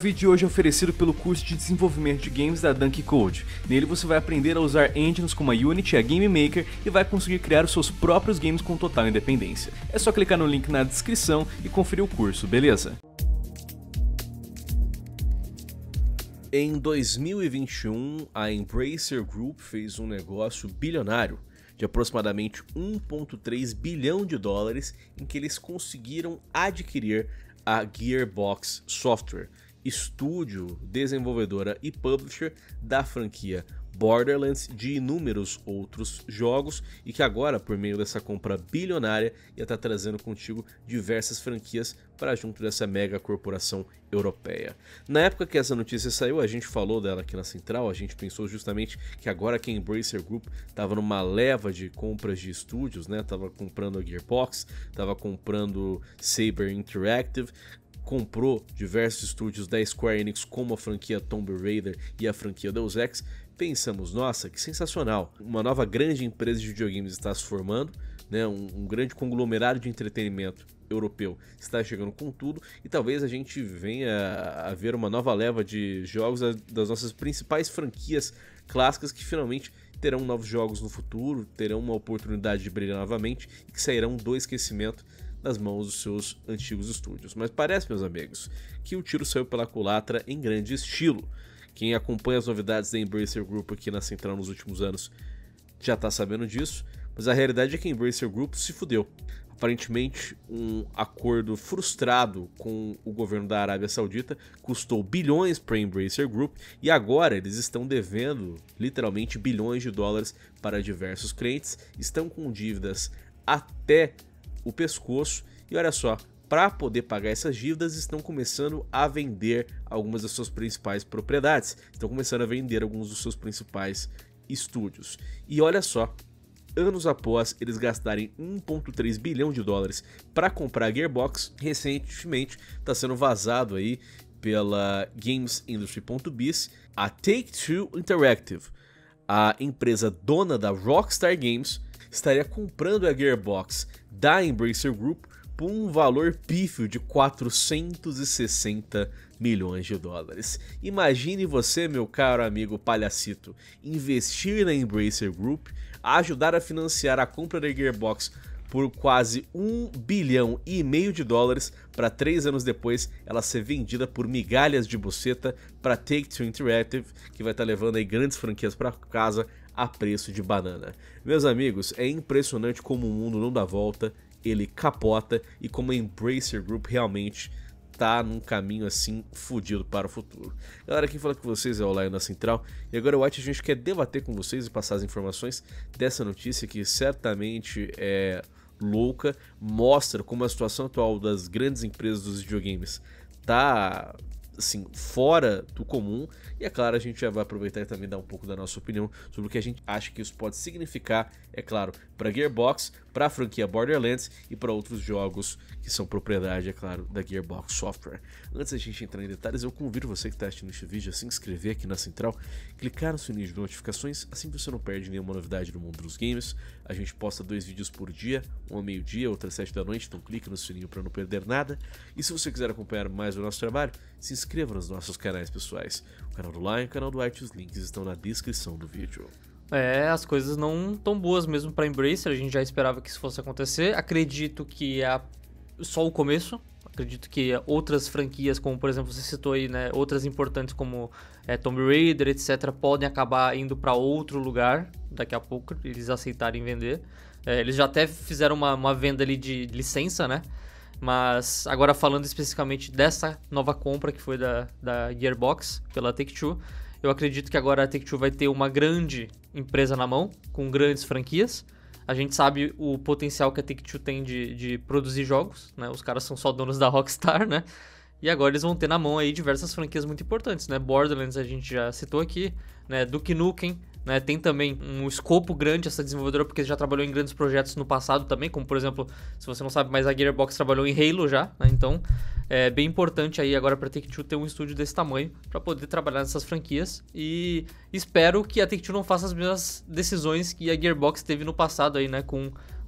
O vídeo de hoje é oferecido pelo curso de desenvolvimento de games da Dunkey Code. Nele você vai aprender a usar engines como a Unity e a Game Maker e vai conseguir criar os seus próprios games com total independência. É só clicar no link na descrição e conferir o curso, beleza? Em 2021, a Embracer Group fez um negócio bilionário de aproximadamente 1,3 bilhão de dólares em que eles conseguiram adquirir a Gearbox Software, estúdio, desenvolvedora e publisher da franquia Borderlands de inúmeros outros jogos e que agora, por meio dessa compra bilionária, ia estar trazendo contigo diversas franquias para junto dessa mega corporação europeia. Na época que essa notícia saiu, a gente falou dela aqui na Central, a gente pensou justamente que agora que a Embracer Group estava numa leva de compras de estúdios, né? Tava comprando a Gearbox, tava comprando Saber Interactive, comprou diversos estúdios da Square Enix como a franquia Tomb Raider e a franquia Deus Ex. Pensamos, nossa, que sensacional, uma nova grande empresa de videogames está se formando, né? um grande conglomerado de entretenimento europeu está chegando com tudo e talvez a gente venha a ver uma nova leva de jogos das nossas principais franquias clássicas que finalmente terão novos jogos no futuro, terão uma oportunidade de brilhar novamente e que sairão do esquecimento nas mãos dos seus antigos estúdios. Mas parece, meus amigos, que o tiro saiu pela culatra em grande estilo. Quem acompanha as novidades da Embracer Group aqui na Central nos últimos anos já está sabendo disso, mas a realidade é que a Embracer Group se fudeu. Aparentemente, um acordo frustrado com o governo da Arábia Saudita custou bilhões para a Embracer Group e agora eles estão devendo literalmente bilhões de dólares para diversos clientes, estão com dívidas até o pescoço e olha só, para poder pagar essas dívidas estão começando a vender algumas das suas principais propriedades, estão começando a vender alguns dos seus principais estúdios. E olha só, anos após eles gastarem 1,3 bilhão de dólares para comprar a Gearbox, recentemente está sendo vazado aí pela GamesIndustry.biz, a Take-Two Interactive, a empresa dona da Rockstar Games, estaria comprando a Gearbox da Embracer Group por um valor pífio de 460 milhões de dólares. Imagine você, meu caro amigo palhacito, investir na Embracer Group, ajudar a financiar a compra da Gearbox por quase 1,5 bilhão de dólares para 3 anos depois ela ser vendida por migalhas de buceta para Take-Two Interactive, que vai estar levando aí grandes franquias para casa a preço de banana. Meus amigos, é impressionante como o mundo não dá volta, ele capota e como a Embracer Group realmente tá num caminho assim fudido para o futuro. Galera, quem fala com vocês é o Lion da Central e agora a gente quer debater com vocês e passar as informações dessa notícia que certamente é louca, mostra como a situação atual das grandes empresas dos videogames tá assim, fora do comum, e é claro, a gente já vai aproveitar e também dar um pouco da nossa opinião sobre o que a gente acha que isso pode significar, é claro, para Gearbox, para a franquia Borderlands e para outros jogos que são propriedade, é claro, da Gearbox Software. Antes da gente entrar em detalhes, eu convido você que está assistindo este vídeo a se inscrever aqui na Central, clicar no sininho de notificações, assim você não perde nenhuma novidade do mundo dos games. A gente posta 2 vídeos por dia, um ao meio-dia, outro às 7 da noite, então clique no sininho para não perder nada. E se você quiser acompanhar mais o nosso trabalho, se inscreva nos nossos canais pessoais, o canal do Lion e o canal do White, os links estão na descrição do vídeo. As coisas não tão boas mesmo para Embracer, a gente já esperava que isso fosse acontecer. Acredito que é só o começo, acredito que outras franquias, como por exemplo você citou aí, né, outras importantes como Tomb Raider, etc, podem acabar indo para outro lugar daqui a pouco, eles aceitarem vender. Eles já até fizeram uma venda ali de licença, né? Mas agora falando especificamente dessa nova compra que foi da Gearbox pela Take-Two, eu acredito que agora a Take-Two vai ter uma grande empresa na mão, com grandes franquias. A gente sabe o potencial que a Take-Two tem de produzir jogos, né? Os caras são só donos da Rockstar, né? E agora eles vão ter na mão aí diversas franquias muito importantes, né? Borderlands a gente já citou aqui, né? Duke Nukem, né? Tem também um escopo grande essa desenvolvedora, porque já trabalhou em grandes projetos no passado também, como por exemplo, se você não sabe, mas a Gearbox trabalhou em Halo já, né? Então é bem importante aí agora para a Take-Two ter um estúdio desse tamanho para poder trabalhar nessas franquias, e espero que a Take-Two não faça as mesmas decisões que a Gearbox teve no passado aí, né, com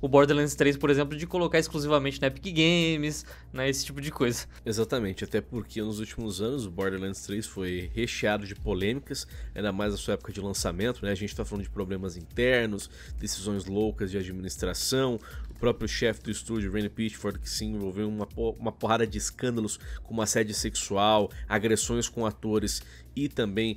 o Borderlands 3, por exemplo, de colocar exclusivamente na Epic Games, né, esse tipo de coisa. Exatamente, até porque nos últimos anos o Borderlands 3 foi recheado de polêmicas, ainda mais na sua época de lançamento, né? A gente tá falando de problemas internos, decisões loucas de administração, o próprio chefe do estúdio, Randy Pitchford, que se envolveu em uma porrada de escândalos como assédio sexual, agressões com atores e também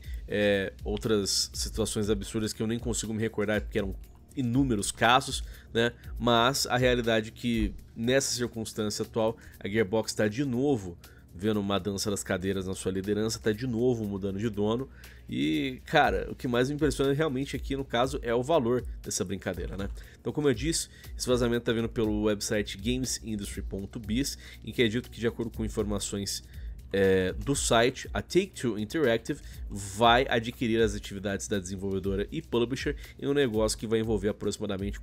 outras situações absurdas que eu nem consigo me recordar porque eram inúmeros casos, né? Mas a realidade é que nessa circunstância atual a Gearbox está de novo vendo uma dança das cadeiras na sua liderança, está de novo mudando de dono e, cara, o que mais me impressiona realmente aqui no caso é o valor dessa brincadeira, né? Então, como eu disse, esse vazamento está vindo pelo website gamesindustry.biz, em que é dito que, de acordo com informações do site, a Take-Two Interactive vai adquirir as atividades da desenvolvedora e publisher em um negócio que vai envolver aproximadamente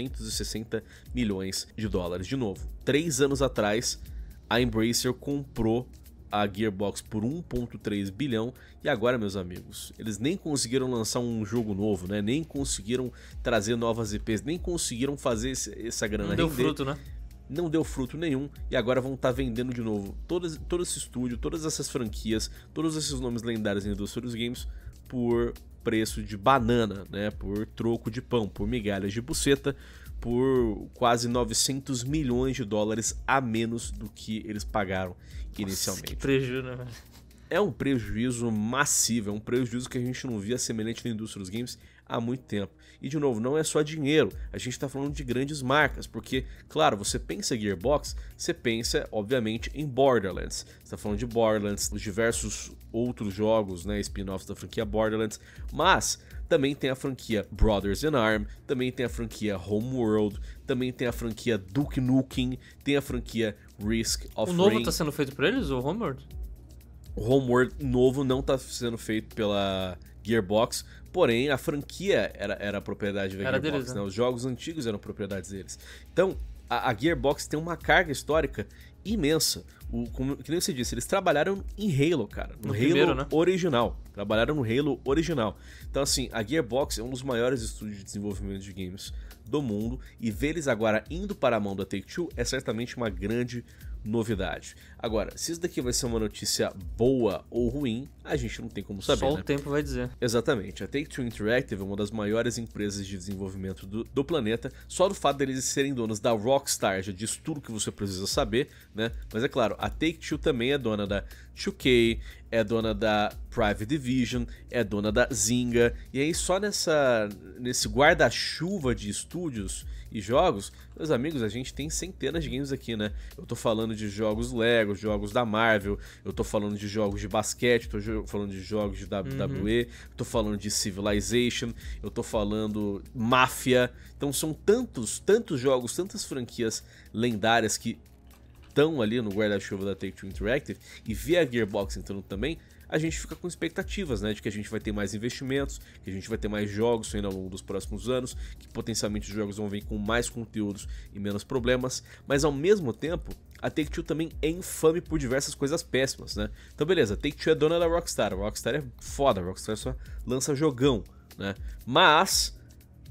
460 milhões de dólares. De novo, 3 anos atrás, a Embracer comprou a Gearbox por 1,3 bilhão e agora, meus amigos, eles nem conseguiram lançar um jogo novo, né? Nem conseguiram trazer novas IPs, nem conseguiram fazer essa grana render. Não deu fruto, né? Não deu fruto nenhum e agora vão estar vendendo de novo todo esse estúdio, todas essas franquias, todos esses nomes lendários na indústria dos games por preço de banana, né? Por troco de pão, por migalhas de buceta, por quase 900 milhões de dólares a menos do que eles pagaram inicialmente. Nossa, que prejuízo, né, velho? É um prejuízo massivo, é um prejuízo que a gente não via semelhante na indústria dos games há muito tempo. E de novo, não é só dinheiro, a gente está falando de grandes marcas, porque, claro, você pensa em Gearbox, você pensa, obviamente, em Borderlands. Você está falando de Borderlands, os diversos outros jogos, né, spin-offs da franquia Borderlands, mas também tem a franquia Brothers in Arms, também tem a franquia Homeworld, também tem a franquia Duke Nukem, tem a franquia Risk of Rain. O novo tá sendo feito por eles, o Homeworld? O Homeworld novo não está sendo feito pela Gearbox, porém a franquia era propriedade da Gearbox, deles, né? Os jogos antigos eram propriedades deles. Então, a Gearbox tem uma carga histórica imensa. Que nem você disse, eles trabalharam em Halo, cara. No Halo primeiro, né? original. Trabalharam no Halo original. Então, assim, a Gearbox é um dos maiores estúdios de desenvolvimento de games do mundo e ver eles agora indo para a mão da Take-Two é certamente uma grande novidade. Agora, se isso daqui vai ser uma notícia boa ou ruim, a gente não tem como saber, Só né? o tempo vai dizer. Exatamente. A Take-Two Interactive é uma das maiores empresas de desenvolvimento do planeta. Só do fato deles serem donos da Rockstar já diz tudo que você precisa saber, né? Mas é claro, a Take-Two também é dona da 2K, é dona da Private Division, é dona da Zynga. E aí só nesse guarda-chuva de estúdios e jogos, meus amigos, a gente tem centenas de games aqui, né? Eu tô falando de jogos Lego, jogos da Marvel, eu tô falando de jogos de basquete, tô falando de jogos de WWE, eu tô falando de Civilization, eu tô falando Máfia. Então são tantos jogos, tantas franquias lendárias que estão ali no guarda-chuva da Take-Two Interactive e ver a Gearbox entrando também, a gente fica com expectativas, né, de que a gente vai ter mais investimentos, que a gente vai ter mais jogos saindo ao longo dos próximos anos, que potencialmente os jogos vão vir com mais conteúdos e menos problemas, mas ao mesmo tempo, a Take-Two também é infame por diversas coisas péssimas, né? Então beleza, a Take-Two é dona da Rockstar, a Rockstar é foda, a Rockstar só lança jogão, né? Mas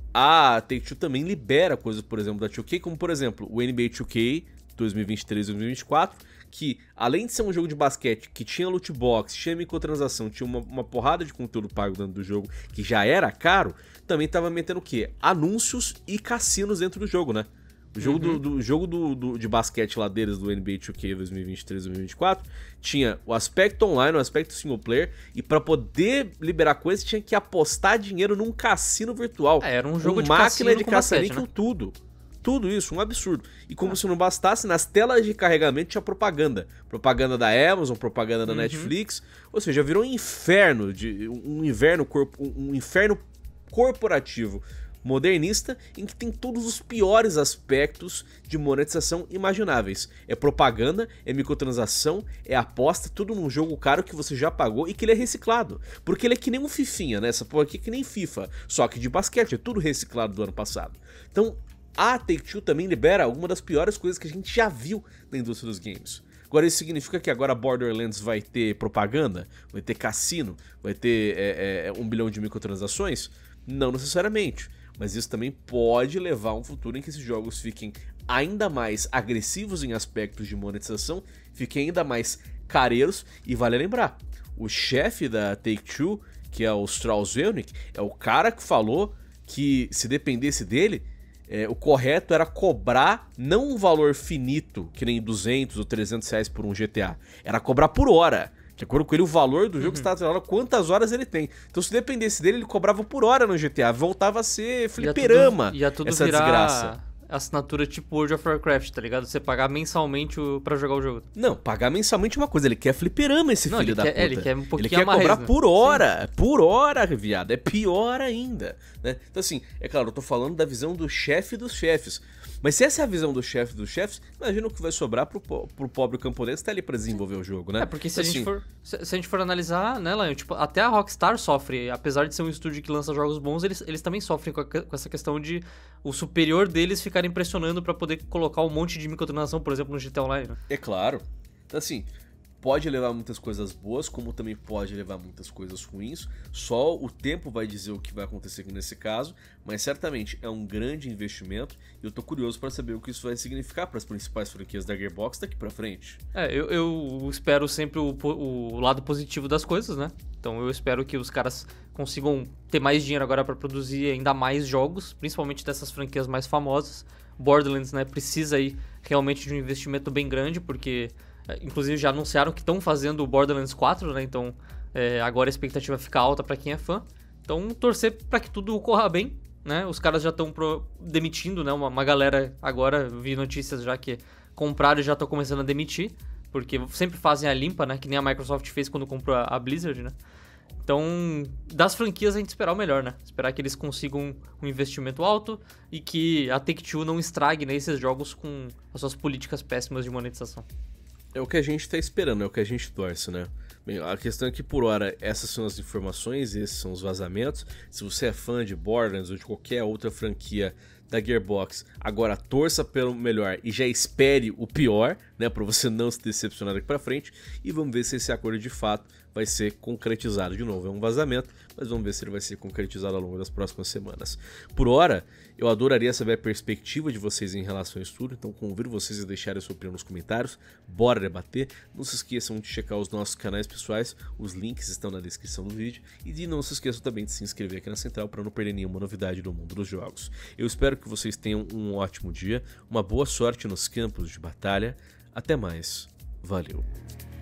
a Take-Two também libera coisas, por exemplo, da 2K, como por exemplo, o NBA 2K 2023-2024, que além de ser um jogo de basquete que tinha loot box, tinha microtransação, tinha uma porrada de conteúdo pago dentro do jogo que já era caro, também tava metendo o quê? Anúncios e cassinos dentro do jogo, né? O jogo de basquete lá deles, do NBA 2K 2023-2024, tinha o aspecto online, o aspecto single player, e pra poder liberar coisas tinha que apostar dinheiro num cassino virtual. Era um jogo com de máquina de cassino com basquete, caça-níquel, né? tudo. Tudo isso, um absurdo. E como se não bastasse, nas telas de carregamento tinha propaganda. Propaganda da Amazon, propaganda da Netflix. Ou seja, virou um inferno, um inferno corporativo modernista em que tem todos os piores aspectos de monetização imagináveis. É propaganda, é microtransação, é aposta, tudo num jogo caro que você já pagou e que ele é reciclado. Porque ele é que nem um fifinha, né? Essa porra aqui é que nem FIFA, só que de basquete, é tudo reciclado do ano passado. Então, a Take-Two também libera alguma das piores coisas que a gente já viu na indústria dos games. Agora, isso significa que agora Borderlands vai ter propaganda? Vai ter cassino? Vai ter 1 bilhão de microtransações? Não necessariamente. mas isso também pode levar a um futuro em que esses jogos fiquem ainda mais agressivos em aspectos de monetização, fiquem ainda mais careiros. E vale lembrar, o chefe da Take-Two, que é o Strauss Zelnick, é o cara que falou que se dependesse dele, o correto era cobrar não um valor finito, que nem 200 ou 300 reais por um GTA, era cobrar por hora. De acordo com ele, o valor do jogo está atrelado a quantas horas ele tem. Então, se dependesse dele, ele cobrava por hora no GTA. Voltava a ser fliperama, ia tudo essa virar desgraça. assinatura tipo World of Warcraft, tá ligado? Você pagar mensalmente pra jogar o jogo. Não, pagar mensalmente é uma coisa. Ele quer fliperama, esse filho da puta. Ele quer um pouquinho Ele quer mais, cobrar né? por hora. Sim. Por hora, viado. É pior ainda, né? Então, assim, é claro, eu tô falando da visão do chefe dos chefes. Mas se essa é a visão do chefe dos chefes, imagina o que vai sobrar pro pobre camponês que tá ali pra desenvolver o jogo, né? Porque se a gente for analisar, né, Lion, tipo, até a Rockstar sofre, apesar de ser um estúdio que lança jogos bons, eles também sofrem com essa questão de o superior deles ficar impressionando pra poder colocar um monte de microtransação, por exemplo, no GTA Online. Né? É claro. Então, assim, pode levar muitas coisas boas, como também pode levar muitas coisas ruins. Só o tempo vai dizer o que vai acontecer aqui nesse caso, mas certamente é um grande investimento e eu tô curioso para saber o que isso vai significar para as principais franquias da Gearbox daqui para frente. Eu espero sempre o lado positivo das coisas, né? Então eu espero que os caras consigam ter mais dinheiro agora para produzir ainda mais jogos, principalmente dessas franquias mais famosas. Borderlands, né, precisa aí realmente de um investimento bem grande, porque inclusive já anunciaram que estão fazendo o Borderlands 4, né? Então agora a expectativa fica alta pra quem é fã. Então torcer pra que tudo corra bem, né? Os caras já estão demitindo, né? Uma galera agora, vi notícias já que compraram e já estão começando a demitir, porque sempre fazem a limpa, né? Que nem a Microsoft fez quando comprou a Blizzard, né? Então, das franquias a gente esperar o melhor, né? Esperar que eles consigam um investimento alto e que a Take-Two não estrague, né, esses jogos com as suas políticas péssimas de monetização. É o que a gente tá esperando, é o que a gente torce, né? Bem, a questão é que, por hora, essas são as informações, esses são os vazamentos. Se você é fã de Borderlands ou de qualquer outra franquia da Gearbox, agora torça pelo melhor e já espere o pior, né? Pra você não se decepcionar daqui pra frente. E vamos ver se esse acordo de fato vai ser concretizado. De novo, é um vazamento, mas vamos ver se ele vai ser concretizado ao longo das próximas semanas. Por hora, eu adoraria saber a perspectiva de vocês em relação a isso tudo, então convido vocês a deixarem a sua opinião nos comentários, bora debater. Não se esqueçam de checar os nossos canais pessoais, os links estão na descrição do vídeo, e não se esqueçam também de se inscrever aqui na Central para não perder nenhuma novidade do mundo dos jogos. Eu espero que vocês tenham um ótimo dia, uma boa sorte nos campos de batalha, até mais, valeu!